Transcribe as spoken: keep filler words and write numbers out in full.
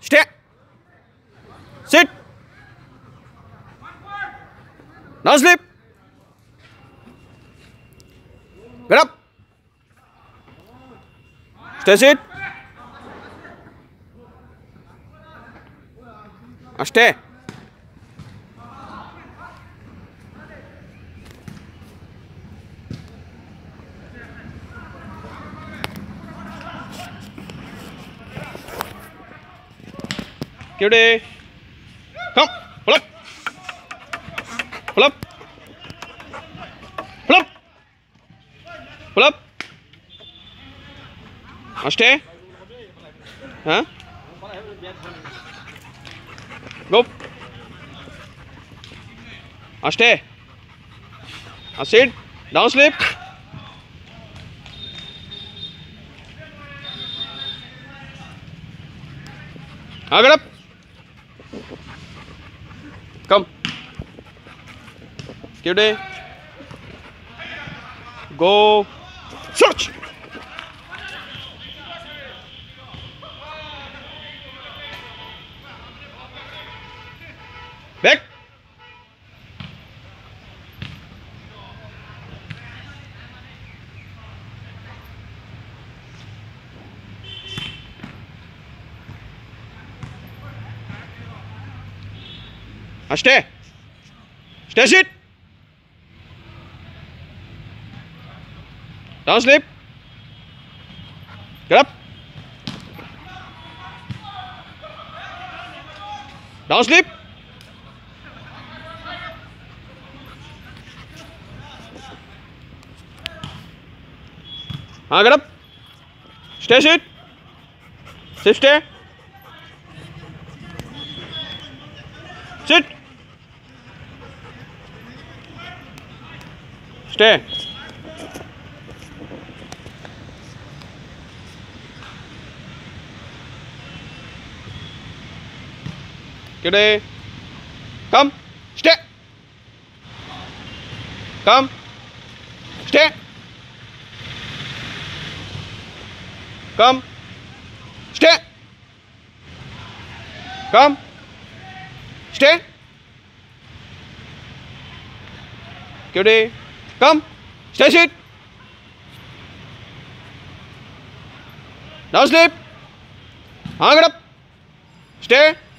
Stay. Sit. Now sleep. Get up. Stay sit. Now stay. Cutie. Come. Pull up. Pull up. Pull up. Pull up. Now stay. Huh? Go. Now stay. Now sit. Down sleep. Now get up. Come. Cutie. Go. Search. Back. Now stay. Stay sit. Down sleep. Get up. Down sleep. हाँ get up. Stay sit. Sit stay. Sit. Stay. Cutie. Come. Stay. Come. Stay. Come. Stay. Come. Stay. Cutie. Come. Stay sit. Now sleep. हाँ get up. Stay.